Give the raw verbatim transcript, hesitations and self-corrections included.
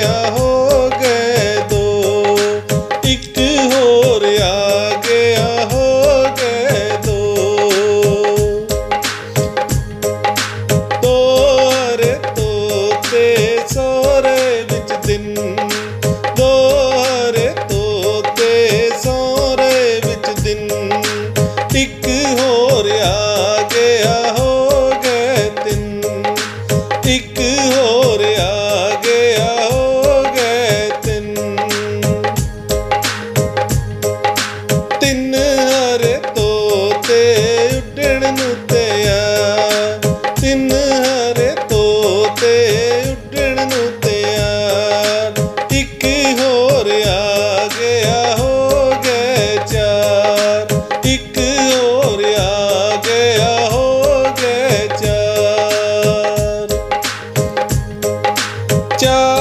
गया हो गए दो, एक होर आ गया हो गए दो। तो हरे तोते सोरे विच दिन, दो हरे तोते सोरे विच दिन, एक होर आ गया हो गए तिन, एक होर आ गया हो गए तिन। तिन हरे तोते उड्डण नूं तैयार, तिन हरे तोते उड्डण नूं तैयार, एक होर आ गया हो गए चार, एक होर आ गया हो गए चार। चार